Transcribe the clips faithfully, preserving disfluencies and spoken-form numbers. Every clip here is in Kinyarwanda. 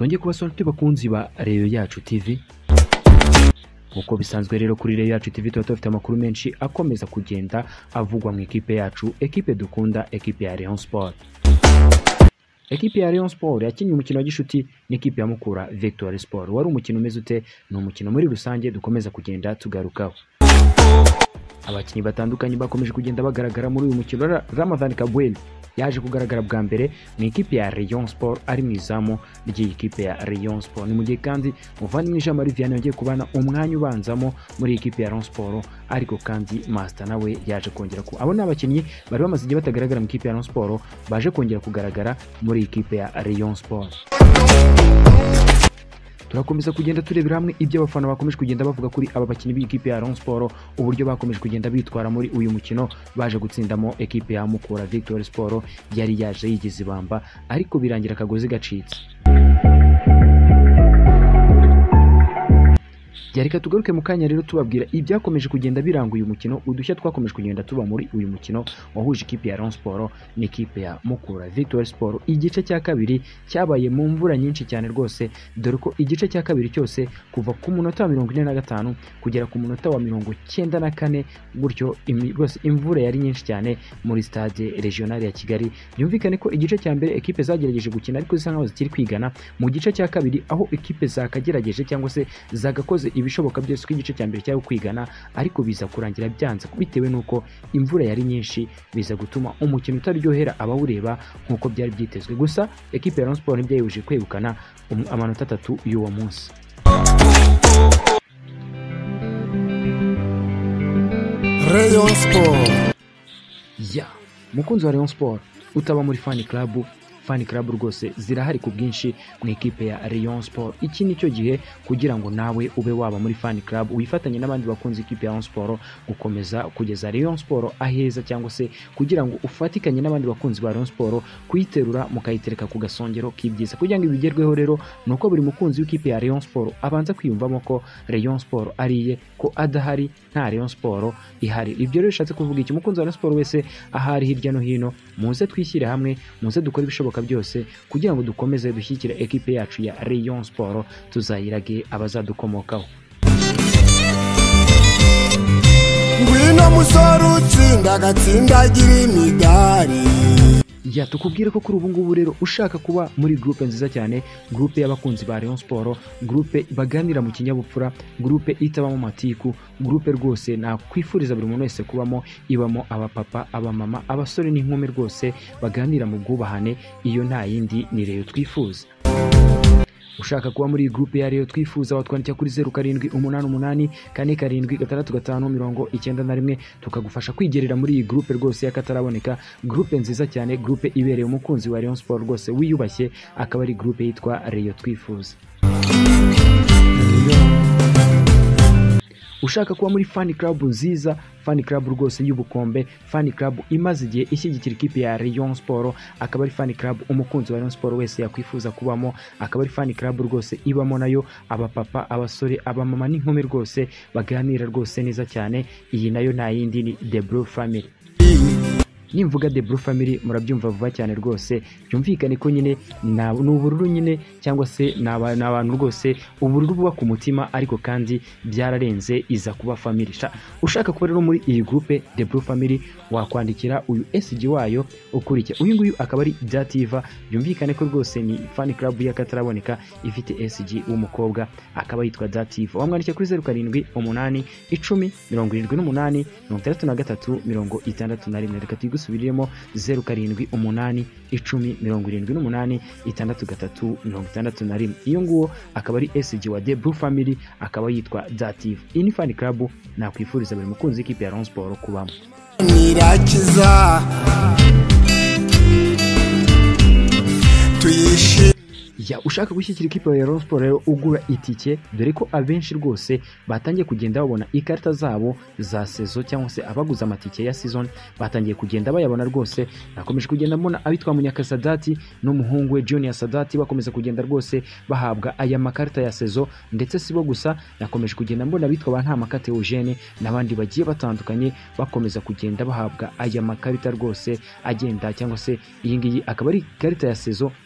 twongeye kubasonte bakunzi ba Rayon Yacu T V. Uko bisanzwe rero kuri Rayon Yacu T V tuba dufite amakuru menshi akomeza kugenda avugwa mu ekipe yacu, ekipe dukunda, ekipe ya Rayon Sport. Ekipe ya Rayon Sport yakinnye umukino wa gishuti n'ikipe ya Mukura Victory Sport. Wari umukino umeze ute? Ni umukino muri rusange dukomeza kugenda tugarukaho. Abakinnyi batandukanye bakomeje kugenda bagaragara muri uyu mukino. Ramadhan Kabweli yaje kugaragara bwa mbere mu ikipe ya Rayon Sport ari mu izamu ry'iyi kipe ya Rayon Sport. Ni mu gihe kandi Muvandimwe Jean Marie Vianney yongeye kubana umwanya ubanzamo muri ikipe ya Rayon Sport, ariko kandi Master nawe yaje kongera ku abo n'abakinnyi bari bamaze igihe batagaragara mu ikipe ya Rayon Sport baje kongera kugaragara muri ikipe ya Rayon Sport. Turakomeza kugenda turebera hamwe ibyo abafana bakomeje kugenda bavuga kuri aba bakinnyi b'ikipe ya Rayon Sport, uburyo bakomeje kugenda bitwara muri uyu mukino baje gutsindamo ekipe ya Mukura Victory Sport yari yaje yigize ibamba ariko birangira akagozi gacitse. Yareka tugaruke mu kanya rero tubabwira ibyakomeje kugenda biranga uyu mukino, udushya twakomeje kugenda tuba muri uyu mukino wahuje ikipe ya Rayon Sport n'ikipe ya Mukura Victory Sport. Igice cya kabiri cyabaye mu mvura nyinshi cyane rwose, dore ko igice cya kabiri cyose kuva ku munota wa mirongo ine na gatanu kugera ku munota wa mirongo cyenda na kane gutyo rwose imvura yari nyinshi cyane muri stade regional ya Kigali. Byumvikane ko igice cya mbere ekipe zagerageje gukina ariko zisa nkaho zikiri kwigana. Mu gice cya kabiri aho ekipe zakagerageje cyangwa se zagakoze ibishoboka byose ko igice cya mbere cyaho kwigana, ariko biza kurangira byanze bitewe nuko imvura yari nyinshi, biza gutuma umukino utaryohera abawureba nkuko byari byitezwe. Gusa ekipe ya Rayon Sport ntibyayihuje kwegukana amanota atatu y'uwo munsi. Rayon Sport ya mukunzi wa Rayon Sport utaba muri fan club, fan club rwose zirahari ku bwinshi mu ekipe ya Rayon Sport. Iki nicyo gihe kugira ngo nawe ube waba muri fan club wifatanye n'abandi bakunzi ikipe ya Rayon Sport gukomeza kugeza Rayon Sport aheza, cyangwa se kugira ngo ufatikanye n'abandi bakunzi ba Rayon Sport kuyiterura mukayitereka ku gasongero k'ibyiza. Kugira ngo ibigerweho rero nuko buri mukunzi w'ikipe ya Rayon Sport abanza kwiyumvamo ko Rayon Sport ariye, ko adahari nta Rayon Sport ihari. Ibyo rero bishatse kuvuga iki? Mukunzi wa Rayon Sport wese ahari hirya no hino, muze twishyire hamwe, muze dukora ibishoboka byose kugira ngo dukomeze dushyikire ekipe yacu ya Rayon Sport, tuzayirage abazadukomokaho. ngwino musoro utsinda gatsindagira imidari. Ya tukubwire ko kuri ubu ngubu rero ushaka kuba muri groupe nziza cyane, groupe y'abakunzi ba Rayon Sport, groupe baganira mu kinyabupfura, groupe itabamo matiku, groupe rwose nakwifuriza buri muntu wese kubamo, ibamo abapapa, abamama, abasore n'inkumi rwose baganira mu bwubahane. Iyo nta yindi ni Rayon twifuza. Ushaka kuba muri groupe ya Rayon twifuza watwandikira kuri zero karindwi umunani umunani kane karindwi gatandatu gatanu mirongo icyenda na rimwe tukagufasha kwigerera muri iyi groupe rwose y'akataraboneka. Groupe nziza cyane, groupe ibereye umukunzi wa Rayon Sport rwose wiyubashye, akaba ari groupe yitwa Rayon twifuza. Ushaka kuba muri fan club nziza, fan club rwose y'ubukombe, fan club imaze igihe ishyigikira ikipe ya Rayon Sport, akaba ari fan club umukunzi wa Rayon Sport wese yakwifuza kubamo, akaba ari fan club rwose ibamo nayo abapapa, abasore, abamama n'inkumi rwose baganira rwose neza cyane. Iyi nayo nta yindi ni The Blue Family. Nimvuga The Blue Family murabyumva vuba cyane rwose, byumvikane ko nyine n'ubururu nyine, cyangwa se n'abantu rwose ubururu buba ku mutima, ariko kandi byararenze iza kuba family. Ushaka kuba rero muri iyi groupe The Blue Family wakwandikira uyu S G wayo ukurikira. Uyu nguyu akaba ari Dativa, byumvikane ko rwose ni fan club y'akataraboneka ifite S G w'umukobwa, akaba yitwa Dativa. Wamwandikira kuri zero karindwi umunani icumi mirongo irindwi n'umunani mirongo itandatu na gatatu mirongo itandatu na rimwe. Reka tugusubiremo zero karindwi umunani icumi mirongo irindwi n'umunani itandatu gatatu mirongo itandatu na rimwe. Iyo nguwo akaba ari S G wa The Blue Family, akaba yitwa Dativa. Iyi ni fan club nakwifuriza buri mukunzi w'ikipe ya Rayon Sport kubamo. Nirakiza tuyishi ya ushaka gushyikira ikipe ya Rayon Sport rero ugura itike, dore ko abenshi rwose batangiye kugenda babona ikarita zabo za sezo, cyangwa se abaguza amatike ya season batangiye kugenda bayabona rwose. Nakomeje kugenda mbona abitwa Munyaka Sadati n'umuhungu we Junior Sadati bakomeza kugenda rwose bahabwa aya makarita ya sezo, ndetse sibo gusa nakomeje kugenda mbona abitwa ba nta makate Eugene n'abandi bagiye batandukanye bakomeza kugenda bahabwa aya makarita rwose agenda, cyangwa se iyi ngiyi akaba ari ikarita ya sezo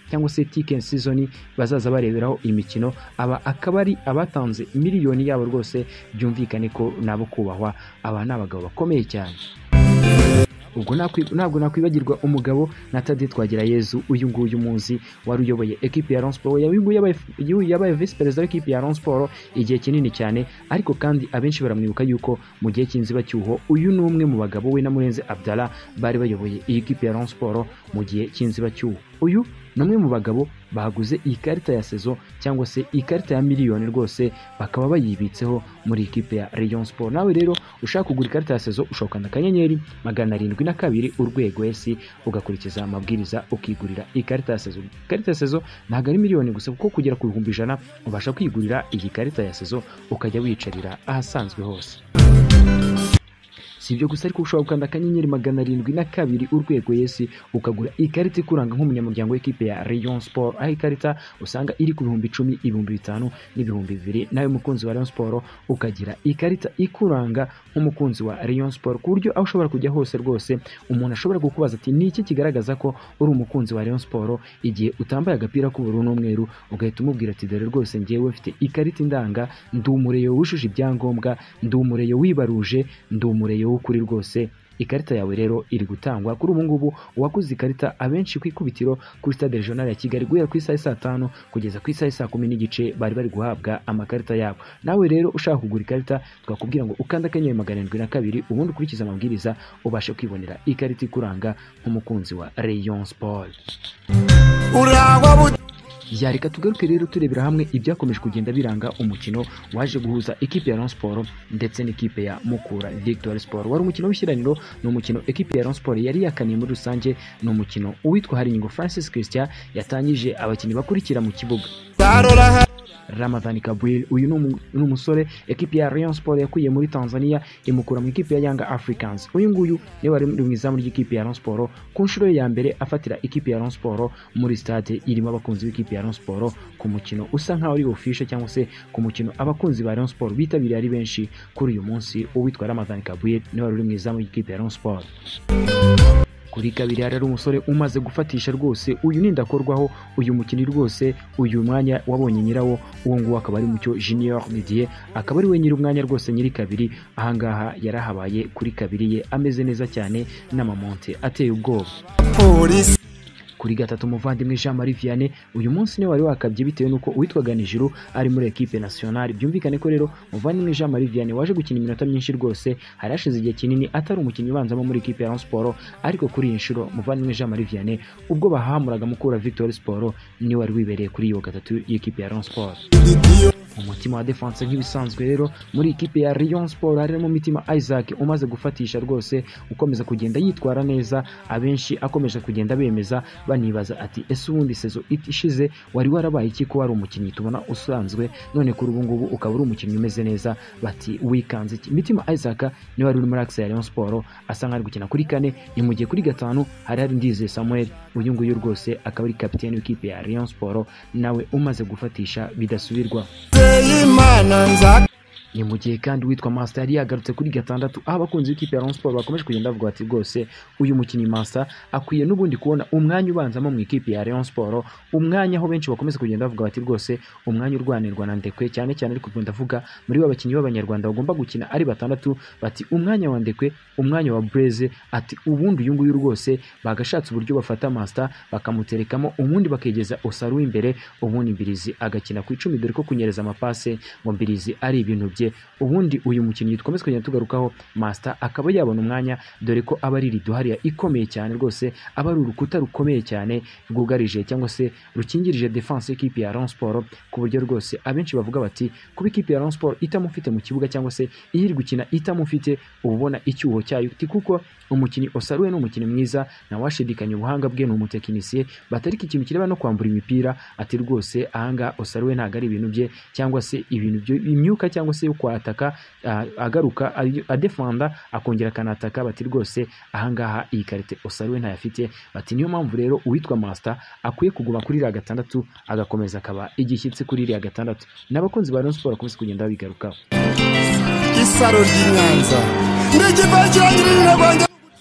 cyangwa se ticket season bazaza bareberaho imikino, aba akaba ari abatanze miliyoni yabo rwose byumvikane ko nabo kubahwa, aba n'abagabo bakomeye cyane. Ubwo ntabwo nakwibagirwa umugabo na Tade Twagirayezu, uyu nguyu muzi wari uyoboye equipe ya Rayon Sport, yabaye vice perezida w'equipe ya Rayon Sport igihe kinini cyane, ariko kandi abenshi baramwibuka yuko mu gihe cy'inzibacyuho uyu ni umwe mu bagabo we na Murenzi Abdallah bari bayoboye iyi equipe ya Rayon Sport mu gihe cy'inzibacyuho. Uyu namwe mu bagabo baguze iyi karita ya saison cyangwa se ikarita ya miliyoni rwose bakaba bayibitseho muri equipe ya Rayon Sport. Nawe rero ushaka kugura ikarita ya saison ushokana akanyenyeri magana arindwi na kabiri urwego esi ugakurikiza amabwiriza ukigurira ikarita ya saison. Ikarita ya saison ntabwo ari miliyoni gusa, kuko kugera ku bihumbi ijana ubasha kwigurira iyi karita ya saison ukajya wicarira ahasanzwe hose. Si ibyo gusa, ariko ushobora gukanda akanyenyeri magana arindwi na kabiri urwego yesi ukagura ikarita ikuranga nk'umunyamuryango w'ikipe ya Rayon Sport, aho ikarita usanga iri ku bihumbi icumi, ibihumbi bitanu n'ibihumbi bibiri. Nawe mukunzi wa Rayon Sport ukagira ikarita ikuranga nk'umukunzi wa Rayon Sport, ku buryo aho ushobora kujya hose rwose umuntu ashobora kukubaza ati ni iki kigaragaza ko uri umukunzi wa Rayon Sport, igihe utambaye agapira k'ubururu n'umweru ugahita umubwira ati dore rwose ngewe mfite ikarita indanga, ndi umureyo wujuje ibyangombwa, ndi umureyo wibaruje, ndi umureyo kuri rwose. Ikarita yawe rero iri gutangwa kuri ubu ngubu. Uwaguze ikarita abenshi ku ikubitiro kuri stade regional ya Kigali guhera ku isaha saa tanu kugeza ku isaha saa kumi n'igice bari bari guhabwa amakarita yabo. Nawe rero ushaka kugura ikarita twakubwira ngo ukanda akanyenyeri magana arindwi na kabiri ubundi ukurikiza amabwiriza ubashe kwibonera ikarita ikuranga nk'umukunzi wa Rayon Sport. Ya reka tugaruke rero turebera hamwe ibyakomeje kugenda biranga umukino waje guhuza equipe ya Rayon Sport ndetse n'ikipe ya Mukura Victory Sport. Wari umukino w'ishyiraniro, ni umukino equipe ya Rayon Sport yari yakaniye muri rusange, ni umukino uwitwa Haringo Francis Christian yatangije abakinnyi bakurikira mu kibuga. Ramadhani Kabwil, uyu ni umusore equipe ya Rayon Sport yakuye muri Tanzania imukura mu equipe ya Young Africans. Uyu nguyu ni wari mu izamu ry'ikipe ya Rayon Sport ku nshuro ya mbere afatira equipe ya Rayon Sport muri stade irimo abakunzi b'ikipe ya Rayon Sport ku mukino usa nkaho ari official cyangwa se ku mukino abakunzi ba Rayon Sport bitabiriye ari benshi kuri uyu munsi. Uwitwa Ramadhani Kabwil ni wari mu izamu ry'ikipe ya Rayon Sport. Kuri kabiri hari umusore umaze gufatisha rwose, uyu ni ndakorwaho, uyu mukini rwose uyu mwanya wabonye nyirawo, uwo nguwo akaba ari Mucyo Junior Didier, akaba ari we nyiri umwanya rwose nyiri kabiri. Ahangaha yarahabaye kuri kabiri ye ameze neza cyane n'amamonte ateye ubwoba. Police kuri gatatu umuvandimwe Jean Marie Vianney, uyu munsi ne wari wakabye bitewe nuko uwitwaga Nijuru ari muri equipe nationale. Byumvikane ko rero umuvandimwe Jean Marie Vianney waje gukina iminota myinshi rwose, hari hashize igihe kinini atari umukinnyi ubanzamo muri equipe ya Rayon Sport, ariko kuri iyi nshuro umuvandimwe Jean Marie Vianney ubwo bahamuraga Mukura Victory Sport ni wari wibereye kuri iyo gatatu y'equipe ya Rayon Sport. Umutima wa defense nk'ibisanzwe rero muri equipe ya Rayon Sport harimo Mitima Isaac umaze gufatisha rwose, ukomeza kugenda yitwara neza, abenshi akomeje kugenda bemeza banibaza ati ese ubundi sezo itishize wari warabaye iki ko wari umukinnyi tubona usanzwe, none kuri ubu ngubu ukaba uri umukinnyi umeze neza, bati wikanze iki? Mitima Isaac ni wari uri muri axe ya Rayon Sport asa nk'ari gukina kuri kane, imugiye kuri gatanu hari hari Ndize Samuel, uyu nguyu rwose akaba ari kapiteni w'ikipe ya Rayon Sport nawe umaze gufatisha bidasubirwa. Ni mu gihe kandi witwa Master yari yagarutse kuri gatandatu, aho abakunzi b'ikipe ya Rayon Sport bakomeje kugenda bavuga ati rwose uyu mukinnyi Master akwiye n'ubundi kubona umwanya ubanzamo mu ikipe ya Rayon Sport, umwanya aho benshi bakomeza kugenda bavuga bati rwose umwanya urwanirwa na Ndekwe cyane cyane, ariko kugenda avuga muri abakinnyi b'abanyarwanda bagomba gukina ari batandatu, bati umwanya wa Ndekwe, umwanya wa Blaise, ati ubundi uyu nguyu rwose bagashatse uburyo bafata Master bakamuterekamo, ubundi bakegeza Osaru imbere, ubundi Mbirizi agakina ku icumi, dore ko kunyereza amapase ngo Mbirizi ari ibintu bye. Ubundi uyu mukinnyi twomeze kugenda tugarukaho Master akaba yabona umwanya, dore ko aba ari riduhariya ikomeye cyane rwose, aba ari urukuta rukomeye cyane rwugarije cyangwa se rukingirije defense y'ikipe ya Rayon Sport, ku buryo rwose abenshi bavuga bati kuba ikipe ya Rayon Sport itamufite mu kibuga cyangwa se iri gukina itamufite ubona icyuho cyayo, kuko umukinnyi Osaruwe ni umukinnyi mwiza, na washidikanya ubuhanga bwe, ni umutekinisiye, batarika ikintu kireba no kwambura imipira, ati rwose ahanga Osaruwe ntago ari ibintu bye cyangwa se ibintu byo imyuka cyangwa se kwataka uh, agaruka adefanda akongera kanataka, bati rwose ahangaha iyi karite Osaruwe ntayafite, bati niyo mpamvu rero uwitwa Master akwiye kuguma kuri iriya gatandatu agakomeza akaba igishyitsi kuri iriya gatandatu. N'abakunzi ba Rayon Sport bakomeza kugenda babigarukaho. Isaro ry'Inyanza ndege bakirangirira Rwanda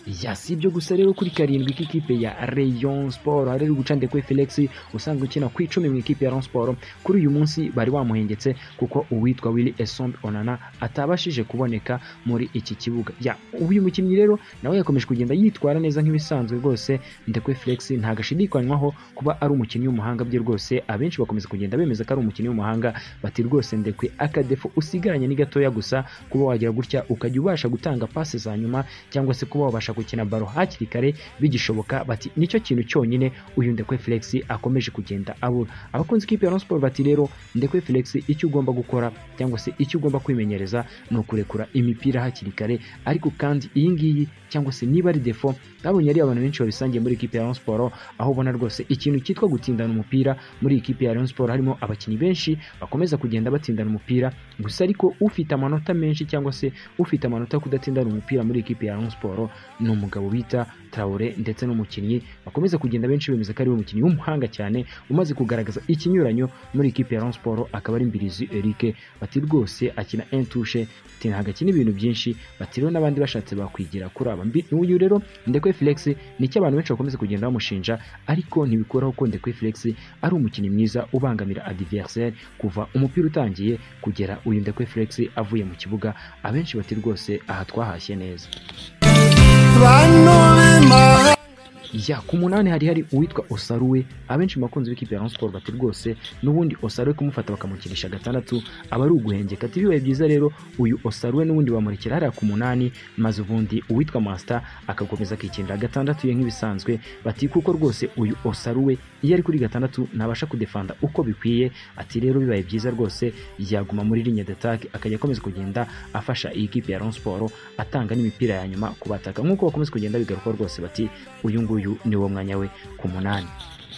ya si ibyo gusa rero kuri karindwi k'ikipe ya Rayon Sport hari guca Ndekwe Felix usanzwe ukina ku icumi mu ikipe ya Rayon Sport. Kuri uyu munsi bari bamuhengetse kuko uwitwa Willy Esombe Onana atabashije kuboneka muri iki kibuga. Ya uyu mukinnyi rero nawe yakomeje kugenda yitwara neza nk'ibisanzwe rwose. Ndekwe Felix nta gashidikanywaho kuba ari umukinnyi w'umuhanga bye rwose, abenshi bakomeza kugenda bemeza ko ari umukinnyi w'umuhanga, bati rwose Ndekwe akadefo usigaranye ni gatoya gusa, kuba wagira gutya ukajya ubasha gutanga passe za nyuma cyangwa se kuba wabasha gukina baro hakiri kare bigishoboka, bati nicyo kintu cyonyine uyu Ndekwe Felix akomeje kugenda abura. Abakunzi kipe ya Rayon Sport bati rero Ndekwe Felix icyo ugomba gukora cyangwa se icyo ugomba kwimenyereza no kurekura imipira hakiri kare, ariko kandi iyi ngiyi cyangwa se niba ari defo babonye ari abantu benshi babisangiye muri ikipe ya Rayon Sport, aho ubona rwose ikintu cyitwa gutindana umupira muri ikipe ya Rayon Sport harimo abakinnyi benshi bakomeza kugenda batindana umupira gusa, ariko ufite amanota menshi cyangwa se ufite amanota kudatindana umupira muri ikipe ya Rayon Sport ni umugabo bita Traoré ndetse n'umukinnyi bakomeza kugenda benshi bemeza ko ari umukinnyi w'umuhanga cyane umaze kugaragaza ikinyuranyo muri ikipe ya Rayon Sport, akaba ari Mbirizi Eric. Bati rwose akina entushe ntago akina ibintu byinshi, bati rero n'abandi bashatse bakwigira kuri aba. Uyu rero Ndekwe Felix nicyo abantu benshi bakomeza kugenda bamushinja, ariko ntibikuraho ko Ndekwe Felix ari umukinnyi mwiza ubangamira adversaire kuva umupira utangiye kugera uyu Ndekwe Felix avuye mu kibuga. Abenshi bati rwose aha twahashye neza. Ya ku munani hari hari uwitwa Osaruwe, abenshi makunzi b'ikipe ya Rayon Sport bati rwose n'ubundi Osaruwe kumufata bakamukinisha gatandatu aba ari uguhengeka. Ati bibaye byiza rero uyu Osaruwe n'ubundi bamurekera hariya ku munani, maze ubundi uwitwa Master akakomeza akikinira gatandatu ye nk'ibisanzwe. Bati kuko rwose uyu Osaruwe iyo ari kuri gatandatu ntabasha kudefanda uko bikwiye. Ati rero bibaye byiza rwose yaguma muri ligne d'attaque akajya akomeza kugenda afasha iyi kipe ya Rayon Sport atanga n'imipira ya nyuma kubataka nk'uko bakomeza kugenda bigaruka rwose. Bati uyu nguyu ni wo mwanya we ku munani.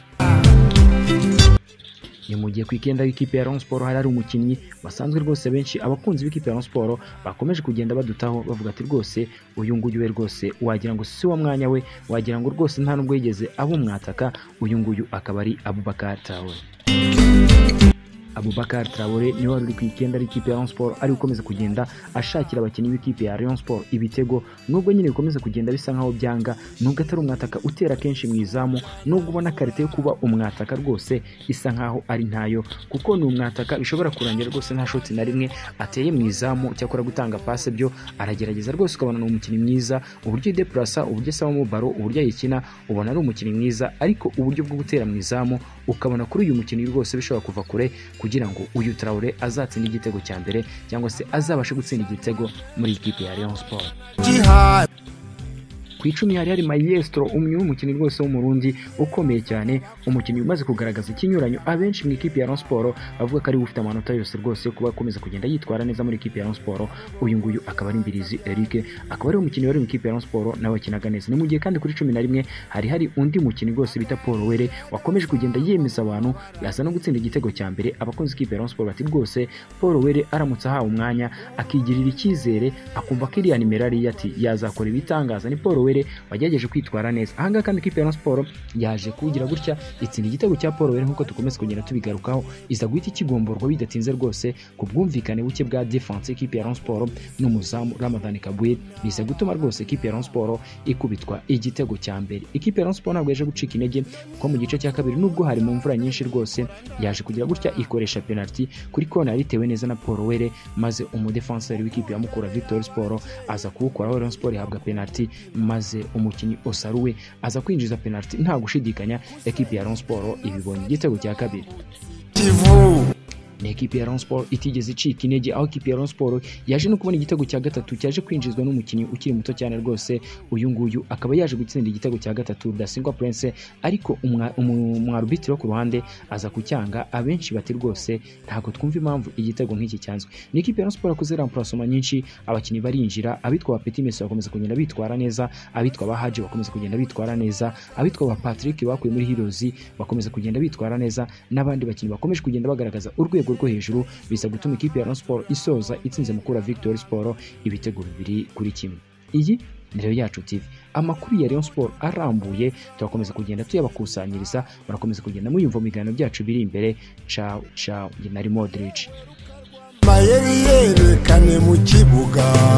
Ni mu gihe ku ikenda y'ikipe ya Rayon Sport hari ari umukinnyi basanzwe rwose benshi abakunzi b'ikipe ya Rayon Sport bakomeje kugenda badutaho bavuga ati rwose uyu nguyu we rwose wagira ngo si wo mwanya we, wagira ngo rwose nta nubwo yigeze abumwataka. Uyu nguyu akaba ari Abubakar Traoré. Abubakar Traoré niwe wari uri ku ikenda y'ikipe ya Rayon Sport ari gukomeza kugenda ashakira abakinnyi b'ikipe ya Rayon Sport ibitego, nubwo nyine bikomeza kugenda bisa nkaho byanga, nubwo atari umwataka utera kenshi mu izamu, nubwo ubona karite yo kuba umwataka rwose isa nkaho ari ntayo, kuko ni umwataka bishobora kurangira rwose nta shoti na rimwe ateye mu izamu, cyakora gutanga passe byo aragerageza rwose, ukabona ni umukinnyi mwiza, uburyo deplasa, uburyo asaba baro, uburyo yikina ubona ari umukinnyi mwiza, ariko uburyo bwo gutera mu izamu ukabona kuri uyu mukinnyi rwose bishobora kuva kure kugira ngo uyu Traoré azatsinda igitego cya mbere cyangwa se azabashe gutsinda igitego muri ikipe ya Rayon Sport. Ku icumi hari hari Maestro, umwe w'umukinnyi rwose w'umurundi ukomeye cyane, umukinnyi umaze kugaragaza ikinyuranyo abenshi mu ikipe ya Rayon Sport bavuga ko ari ufite amanota yose rwose kuba akomeza kugenda yitwara neza muri ikipe ya Rayon Sport. Uyu nguyu akaba ari Mbirizi Eric, akaba ari umukinnyi wari mu ikipe ya Rayon Sport nawe akinaga neza. Ni mu gihe kandi kuri cumi na rimwe hari hari undi mukinnyi rwose bita Paul Were wakomeje kugenda yemeza abantu yasa no gutsinda igitego cya mbere. Abakunzi ikipe ya Rayon Sport bati rwose Paul Were aramutse ahawe umwanya akigirira icyizere akumva ko iriya nimero ari ati yazakora ibitangaza. Ni Paul Were wagerageje kwitwara neza. Ahanga kandi ikipe ya Rayon Sport yaje kugira gutya itsinda igitego cya Paul Were nk'uko tukomeza kugenda tubigarukaho, iza guhita ikigomborwa bidatinze rwose ku bwumvikane buke bwa defense ikipe ya Rayon Sport n'umuzamu Ramadan Kabwe, biza gutuma rwose ikipe ya Rayon Sport ikubitwa igitego cya mbere. Ikipe ya Rayon Sport ntabwo yaje gucika intege kuko mu gice cya kabiri nubwo hari mu mvura nyinshi rwose yaje kugira gutya ikoresha penalty kuri kona yaritewe neza na Paul Were, maze umudefenseur w'ikipe ya Mukura Victory Sport aza kuwukoraho. Rayon Sport ihabwa penalty maze umukinnyi Osaruwe aza kwinjiza penalty nta gushidikanya. Ekipe ya Rayon Sport ibibonye igitego cya kabiri. Ni ekipe ya Rayon Sport itigeze icika intege, aho ekipe ya Rayon Sport yaje no kubona igitego cya gatatu cyaje kwinjizwa n'umukinnyi ukiri muto cyane rwose. Uyu nguyu akaba yaje gutsinda igitego cya gatatu Dasingwa Prince, ariko umwarubitiro wo ku ruhande aza kucyanga. Abenshi bati rwose ntago twumva impamvu igitego nk'iki cyanzwe. Ni ekipe ya Rayon Sport yakoze remplacement nyinshi, abakinnyi barinjira, abitwa ba Petit Messi bakomeza kugenda bitwara neza, abitwa ba Haji bakomeza kugenda bitwara neza, abitwa ba Patrick bakuye muri Heroes bakomeza kugenda bitwara neza, n'abandi bakinnyi bakomeje kugenda bagaragaza urwego rwo hejuru, biza gutuma ikipe ya Rayon Sport isoza itsinze Mukura Victory Sport ibitego bibiri kuri kimwe. Iyi ni Rayon Yacu T V, amakuru ya Rayon Sport arambuye turakomeza kugenda tuyabakusanyiriza, barakomeza kugenda muyumva mu biganiro byacu biri imbere. Ciao ciao, nari Modric. Mayeri yerekane mu kibuga.